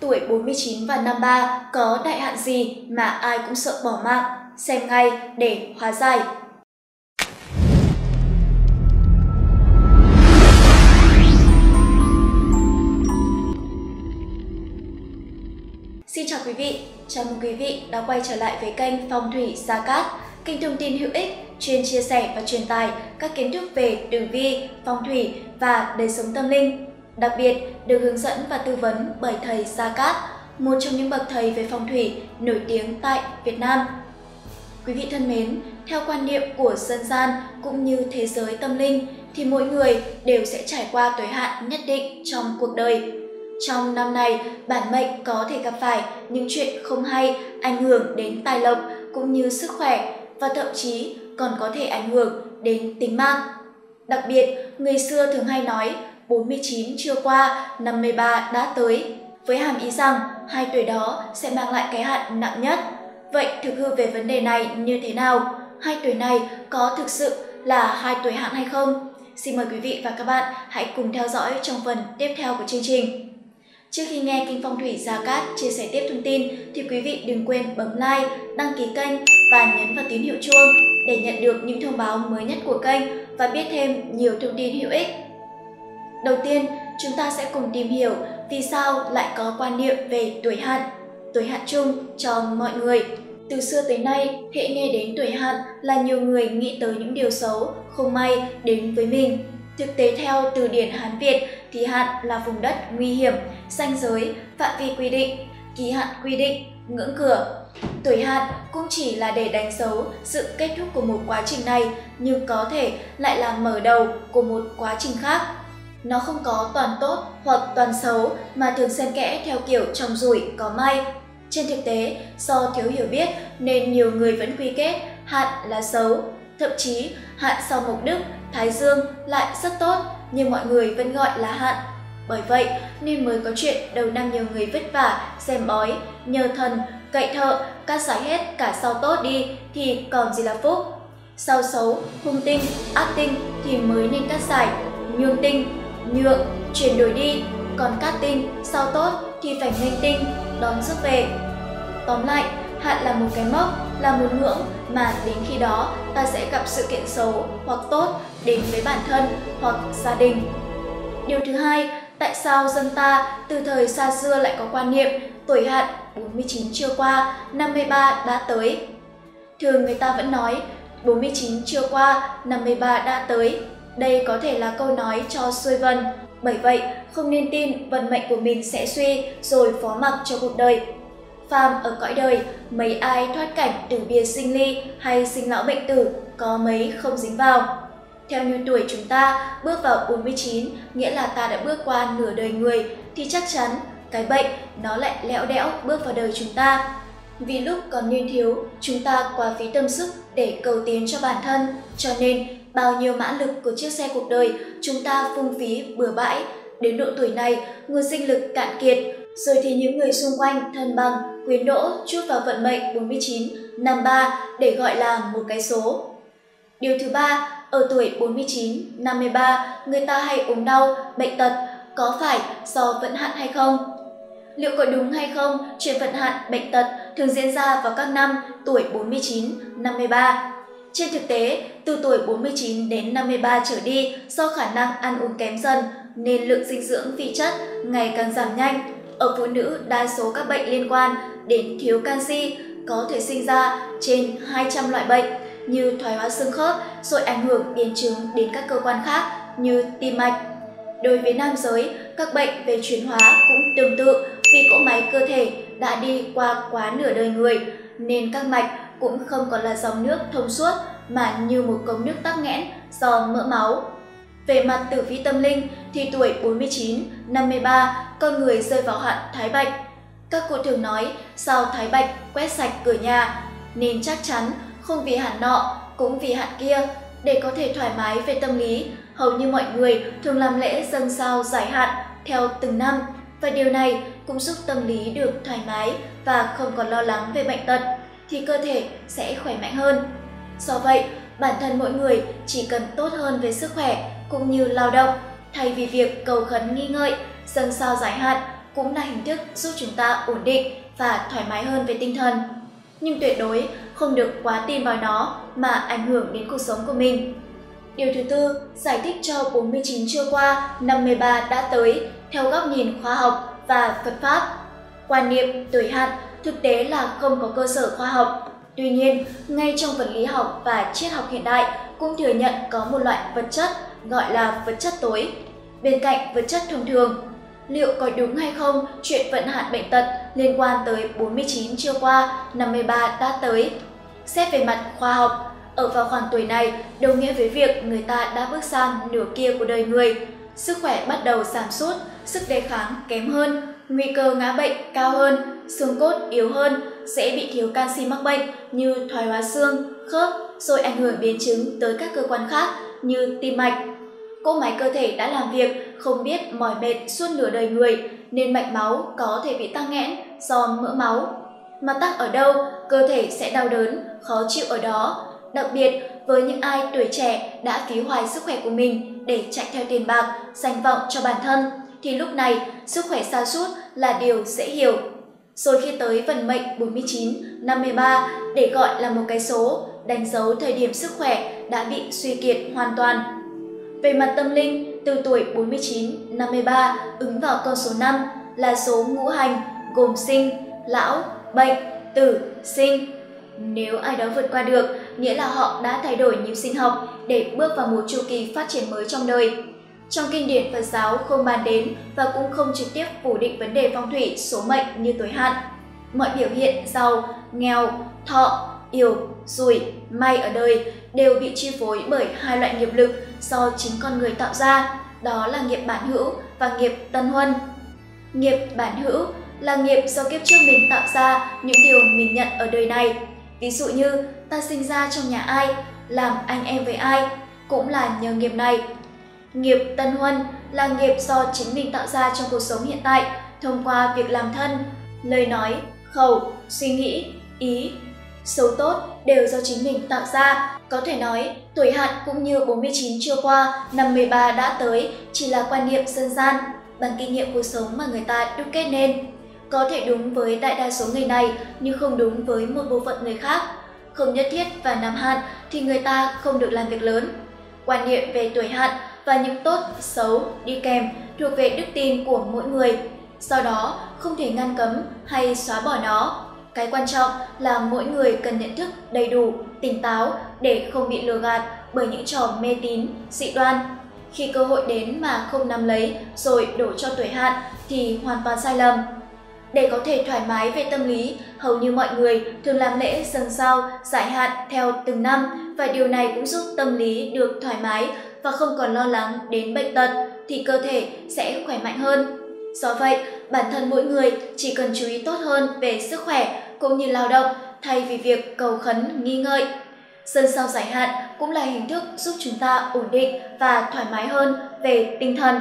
Tuổi 49 và 53 có đại hạn gì mà ai cũng sợ bỏ mạng? Xem ngay để hóa giải. Xin chào quý vị, chào mừng quý vị đã quay trở lại với kênh Phong thủy Gia Cát, kênh thông tin hữu ích chuyên chia sẻ và truyền tải các kiến thức về tử vi, phong thủy và đời sống tâm linh. Đặc biệt được hướng dẫn và tư vấn bởi thầy Gia Cát, một trong những bậc thầy về phong thủy nổi tiếng tại Việt Nam. Quý vị thân mến, theo quan niệm của dân gian cũng như thế giới tâm linh thì mỗi người đều sẽ trải qua tuổi hạn nhất định trong cuộc đời. Trong năm này, bản mệnh có thể gặp phải những chuyện không hay ảnh hưởng đến tài lộc cũng như sức khỏe và thậm chí còn có thể ảnh hưởng đến tính mạng. Đặc biệt, người xưa thường hay nói 49 chưa qua, 53 đã tới, với hàm ý rằng hai tuổi đó sẽ mang lại cái hạn nặng nhất. Vậy thực hư về vấn đề này như thế nào? Hai tuổi này có thực sự là hai tuổi hạn hay không? Xin mời quý vị và các bạn hãy cùng theo dõi trong phần tiếp theo của chương trình. Trước khi nghe kênh Phong thủy Gia Cát chia sẻ tiếp thông tin thì quý vị đừng quên bấm like, đăng ký kênh và nhấn vào tín hiệu chuông để nhận được những thông báo mới nhất của kênh và biết thêm nhiều thông tin hữu ích. Đầu tiên, chúng ta sẽ cùng tìm hiểu vì sao lại có quan niệm về tuổi hạn chung cho mọi người. Từ xưa tới nay, hễ nghe đến tuổi hạn là nhiều người nghĩ tới những điều xấu, không may đến với mình. Thực tế theo từ điển Hán Việt thì hạn là vùng đất nguy hiểm, ranh giới, phạm vi quy định, kỳ hạn quy định, ngưỡng cửa. Tuổi hạn cũng chỉ là để đánh dấu sự kết thúc của một quá trình này, nhưng có thể lại là mở đầu của một quá trình khác. Nó không có toàn tốt hoặc toàn xấu mà thường xen kẽ theo kiểu trong rủi có may. Trên thực tế, do thiếu hiểu biết nên nhiều người vẫn quy kết hạn là xấu. Thậm chí, hạn sau mộc đức, thái dương lại rất tốt nhưng mọi người vẫn gọi là hạn. Bởi vậy nên mới có chuyện đầu năm nhiều người vất vả, xem bói, nhờ thần, cậy thợ, cắt giải hết cả sau tốt đi thì còn gì là phúc. Sau xấu, hung tinh, ác tinh thì mới nên cắt giải, nhường tinh, nhượng, chuyển đổi đi, còn cát tinh, sau tốt thì phải nghênh tinh, đón rước về. Tóm lại, hạn là một cái mốc, là một ngưỡng mà đến khi đó ta sẽ gặp sự kiện xấu hoặc tốt đến với bản thân hoặc gia đình. Điều thứ hai, tại sao dân ta từ thời xa xưa lại có quan niệm tuổi hạn 49 chưa qua, 53 đã tới? Thường người ta vẫn nói 49 chưa qua, 53 đã tới. Đây có thể là câu nói cho xuôi vần. Bởi vậy, không nên tin vận mệnh của mình sẽ suy rồi phó mặc cho cuộc đời. Phàm ở cõi đời, mấy ai thoát cảnh tử biệt sinh ly hay sinh lão bệnh tử, có mấy không dính vào. Theo như tuổi chúng ta bước vào 49, nghĩa là ta đã bước qua nửa đời người, thì chắc chắn cái bệnh nó lại lẽo đẽo bước vào đời chúng ta. Vì lúc còn niên thiếu, chúng ta quá phí tâm sức để cầu tiến cho bản thân, cho nên bao nhiêu mã lực của chiếc xe cuộc đời chúng ta phung phí bừa bãi. Đến độ tuổi này, nguồn sinh lực cạn kiệt, rồi thì những người xung quanh thân bằng, quyến đỗ chút vào vận mệnh 49, 53 để gọi là một cái số. Điều thứ ba, ở tuổi 49, 53, người ta hay ốm đau, bệnh tật, có phải do vận hạn hay không? Liệu có đúng hay không, chuyện vận hạn, bệnh tật thường diễn ra vào các năm tuổi 49, 53? Trên thực tế, từ tuổi 49 đến 53 trở đi, do khả năng ăn uống kém dần, nên lượng dinh dưỡng vi chất ngày càng giảm nhanh. Ở phụ nữ, đa số các bệnh liên quan đến thiếu canxi có thể sinh ra trên 200 loại bệnh như thoái hóa xương khớp, rồi ảnh hưởng biến chứng đến các cơ quan khác như tim mạch. Đối với nam giới, các bệnh về chuyển hóa cũng tương tự vì cỗ máy cơ thể đã đi qua quá nửa đời người, nên các mạch cũng không còn là dòng nước thông suốt mà như một cống nước tắc nghẽn do mỡ máu. Về mặt tử vi tâm linh thì tuổi 49, 53 con người rơi vào hạn thái bạch. Các cụ thường nói sao thái bạch quét sạch cửa nhà, nên chắc chắn không vì hạn nọ cũng vì hạn kia. Để có thể thoải mái về tâm lý, hầu như mọi người thường làm lễ dâng sao giải hạn theo từng năm, và điều này cũng giúp tâm lý được thoải mái và không còn lo lắng về bệnh tật, thì cơ thể sẽ khỏe mạnh hơn. Do vậy, bản thân mỗi người chỉ cần tốt hơn về sức khỏe cũng như lao động, thay vì việc cầu khấn nghi ngợi, dâng sao giải hạn, cũng là hình thức giúp chúng ta ổn định và thoải mái hơn về tinh thần. Nhưng tuyệt đối không được quá tin vào nó mà ảnh hưởng đến cuộc sống của mình. Điều thứ tư, giải thích cho 49 chưa qua, 53 đã tới theo góc nhìn khoa học và Phật Pháp. Quan niệm tuổi hạn thực tế là không có cơ sở khoa học. Tuy nhiên, ngay trong vật lý học và triết học hiện đại cũng thừa nhận có một loại vật chất gọi là vật chất tối, bên cạnh vật chất thông thường. Liệu có đúng hay không chuyện vận hạn bệnh tật liên quan tới 49 chưa qua, 53 đã tới? Xét về mặt khoa học, ở vào khoảng tuổi này đồng nghĩa với việc người ta đã bước sang nửa kia của đời người. Sức khỏe bắt đầu giảm sút, sức đề kháng kém hơn, nguy cơ ngã bệnh cao hơn, xương cốt yếu hơn, dễ bị thiếu canxi mắc bệnh như thoái hóa xương, khớp, rồi ảnh hưởng biến chứng tới các cơ quan khác như tim mạch. Cỗ máy cơ thể đã làm việc không biết mỏi mệt suốt nửa đời người nên mạch máu có thể bị tắc nghẽn do mỡ máu. Mà tắc ở đâu, cơ thể sẽ đau đớn, khó chịu ở đó. Đặc biệt với những ai tuổi trẻ đã phí hoài sức khỏe của mình để chạy theo tiền bạc, danh vọng cho bản thân, thì lúc này sức khỏe sa sút là điều dễ hiểu. Rồi khi tới vận mệnh 49, 53 để gọi là một cái số, đánh dấu thời điểm sức khỏe đã bị suy kiệt hoàn toàn. Về mặt tâm linh, từ tuổi 49, 53 ứng vào con số 5 là số ngũ hành gồm sinh, lão, bệnh, tử, sinh. Nếu ai đó vượt qua được, nghĩa là họ đã thay đổi nhịp sinh học để bước vào một chu kỳ phát triển mới trong đời. Trong kinh điển Phật giáo không bàn đến và cũng không trực tiếp phủ định vấn đề phong thủy số mệnh như tuổi hạn. Mọi biểu hiện giàu, nghèo, thọ, yểu, rủi, may ở đời đều bị chi phối bởi hai loại nghiệp lực do chính con người tạo ra, đó là nghiệp bản hữu và nghiệp tân huân. Nghiệp bản hữu là nghiệp do kiếp trước mình tạo ra những điều mình nhận ở đời này. Ví dụ như ta sinh ra trong nhà ai, làm anh em với ai, cũng là nhờ nghiệp này. Nghiệp tân huân là nghiệp do chính mình tạo ra trong cuộc sống hiện tại thông qua việc làm thân, lời nói, khẩu, suy nghĩ, ý. Xấu tốt đều do chính mình tạo ra. Có thể nói, tuổi hạn cũng như 49 chưa qua, 53 đã tới chỉ là quan niệm dân gian, bằng kinh nghiệm cuộc sống mà người ta đúc kết nên. Có thể đúng với đại đa số người này nhưng không đúng với một bộ phận người khác. Không nhất thiết vào năm hạn thì người ta không được làm việc lớn. Quan niệm về tuổi hạn và những tốt, xấu đi kèm thuộc về đức tin của mỗi người. Do đó, không thể ngăn cấm hay xóa bỏ nó. Cái quan trọng là mỗi người cần nhận thức đầy đủ, tỉnh táo để không bị lừa gạt bởi những trò mê tín, dị đoan. Khi cơ hội đến mà không nắm lấy rồi đổ cho tuổi hạn thì hoàn toàn sai lầm. Để có thể thoải mái về tâm lý, hầu như mọi người thường làm lễ dâng sao, giải hạn theo từng năm và điều này cũng giúp tâm lý được thoải mái và không còn lo lắng đến bệnh tật thì cơ thể sẽ khỏe mạnh hơn. Do vậy, bản thân mỗi người chỉ cần chú ý tốt hơn về sức khỏe cũng như lao động thay vì việc cầu khấn nghi ngợi. Dâng sao giải hạn cũng là hình thức giúp chúng ta ổn định và thoải mái hơn về tinh thần.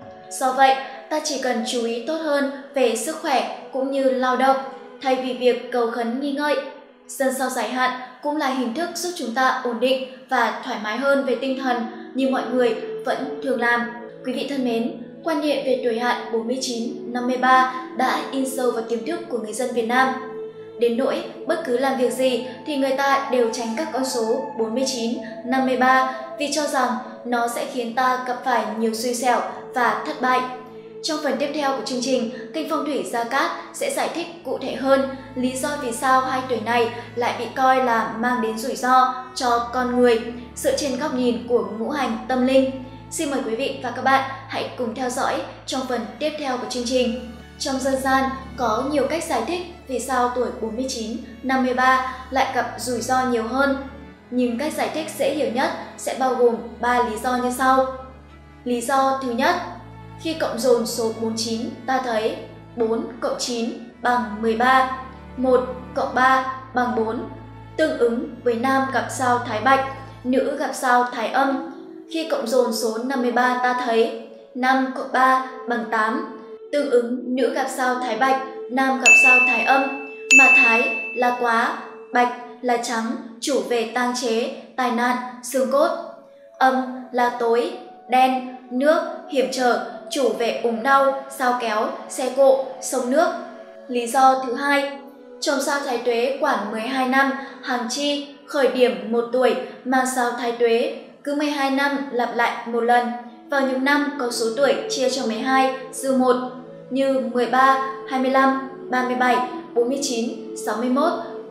Do vậy, ta chỉ cần chú ý tốt hơn về sức khỏe cũng như lao động thay vì việc cầu khấn nghi ngợi. Dâng sao giải hạn cũng là hình thức giúp chúng ta ổn định và thoải mái hơn về tinh thần như mọi người vẫn thường làm. Quý vị thân mến, quan niệm về tuổi hạn 49, 53 đã in sâu vào tiềm thức của người dân Việt Nam. Đến nỗi bất cứ làm việc gì thì người ta đều tránh các con số 49, 53 vì cho rằng nó sẽ khiến ta gặp phải nhiều xui xẻo và thất bại. Trong phần tiếp theo của chương trình, kênh Phong thủy Gia Cát sẽ giải thích cụ thể hơn lý do vì sao hai tuổi này lại bị coi là mang đến rủi ro cho con người dựa trên góc nhìn của ngũ hành tâm linh. Xin mời quý vị và các bạn hãy cùng theo dõi trong phần tiếp theo của chương trình. Trong dân gian có nhiều cách giải thích vì sao tuổi 49, 53 lại gặp rủi ro nhiều hơn. Nhưng cách giải thích dễ hiểu nhất sẽ bao gồm 3 lý do như sau. Lý do thứ nhất, khi cộng dồn số 49 ta thấy 4 cộng 9 bằng 13, 1 cộng 3 bằng 4, tương ứng với nam gặp sao Thái Bạch, nữ gặp sao Thái Âm. Khi cộng dồn số 53 ta thấy 5 cộng 3 bằng 8, tương ứng nữ gặp sao Thái Bạch, nam gặp sao Thái Âm, mà Thái là quá, Bạch là trắng, chủ về tang chế, tai nạn, xương cốt. Âm là tối, đen, nước, hiểm trở, chủ về ốm đau, sao kéo, xe cộ, sông nước. Lý do thứ hai, chòm sao Thái Tuế quản 12 năm, hàng chi, khởi điểm 1 tuổi, mang sao Thái Tuế, cứ 12 năm lặp lại một lần. Vào những năm có số tuổi chia cho 12 dư 1 như 13, 25, 37, 49, 61,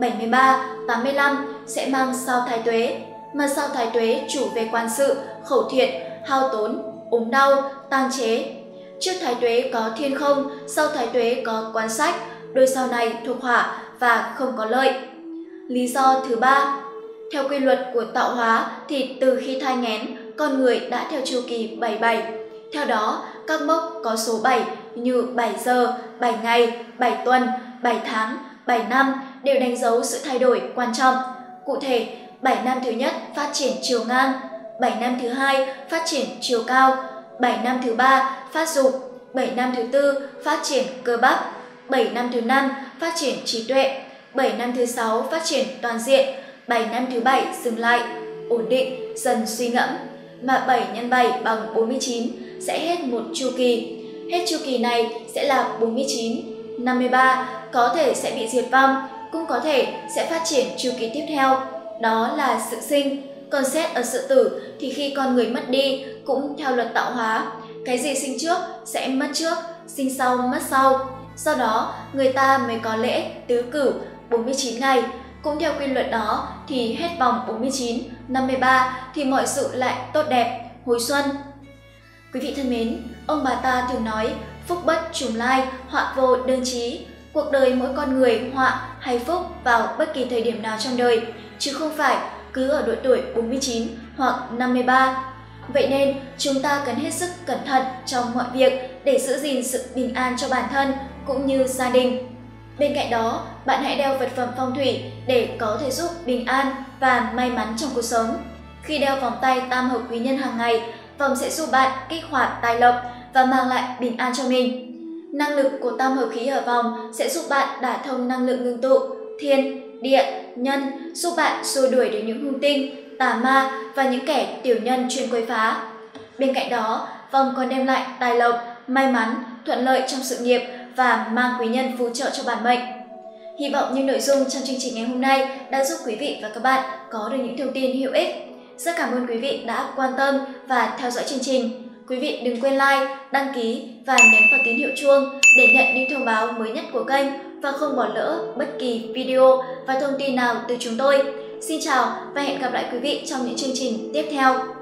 73, 85 sẽ mang sao Thái Tuế. Mà sao Thái Tuế chủ về quan sự, khẩu thiện, hao tốn, ốm đau, tang chế. Trước Thái Tuế có thiên không, sau Thái Tuế có quan sách, đôi sao này thuộc hỏa và không có lợi. Lý do thứ ba, theo quy luật của tạo hóa thì từ khi thai nghén, con người đã theo chu kỳ 77. Theo đó, các mốc có số 7 như 7 giờ, 7 ngày, 7 tuần, 7 tháng, 7 năm đều đánh dấu sự thay đổi quan trọng. Cụ thể, 7 năm thứ nhất phát triển chiều ngang, 7 năm thứ hai phát triển chiều cao, 7 năm thứ ba phát dục, 7 năm thứ tư phát triển cơ bắp, 7 năm thứ năm phát triển trí tuệ, 7 năm thứ sáu phát triển toàn diện, 7 năm thứ bảy dừng lại, ổn định, dần suy ngẫm. Mà 7 x 7 bằng 49 sẽ hết một chu kỳ. Hết chu kỳ này sẽ là 49, 53 có thể sẽ bị diệt vong, cũng có thể sẽ phát triển chu kỳ tiếp theo, đó là sự sinh. Còn xét ở sự tử thì khi con người mất đi cũng theo luật tạo hóa, cái gì sinh trước sẽ mất trước, sinh sau mất sau. Do đó, người ta mới có lễ tứ cửu 49 ngày. Cũng theo quy luật đó thì hết vòng 49, 53 thì mọi sự lại tốt đẹp, hồi xuân. Quý vị thân mến, ông bà ta thường nói phúc bất trùng lai, họa vô đơn chí. Cuộc đời mỗi con người họa hay phúc vào bất kỳ thời điểm nào trong đời, chứ không phải cứ ở độ tuổi 49 hoặc 53. Vậy nên, chúng ta cần hết sức cẩn thận trong mọi việc để giữ gìn sự bình an cho bản thân cũng như gia đình. Bên cạnh đó, bạn hãy đeo vật phẩm phong thủy để có thể giúp bình an và may mắn trong cuộc sống. Khi đeo vòng tay tam hợp quý nhân hàng ngày, vòng sẽ giúp bạn kích hoạt tài lộc và mang lại bình an cho mình. Năng lực của tam hợp khí ở vòng sẽ giúp bạn đả thông năng lượng ngưng tụ, thiên, địa, nhân, giúp bạn xua đuổi được những hung tinh, tà ma và những kẻ tiểu nhân chuyên quấy phá. Bên cạnh đó, vòng còn đem lại tài lộc, may mắn, thuận lợi trong sự nghiệp và mang quý nhân phù trợ cho bản mệnh. Hy vọng những nội dung trong chương trình ngày hôm nay đã giúp quý vị và các bạn có được những thông tin hữu ích. Rất cảm ơn quý vị đã quan tâm và theo dõi chương trình. Quý vị đừng quên like, đăng ký và nhấn vào tín hiệu chuông để nhận những thông báo mới nhất của kênh và không bỏ lỡ bất kỳ video và thông tin nào từ chúng tôi. Xin chào và hẹn gặp lại quý vị trong những chương trình tiếp theo.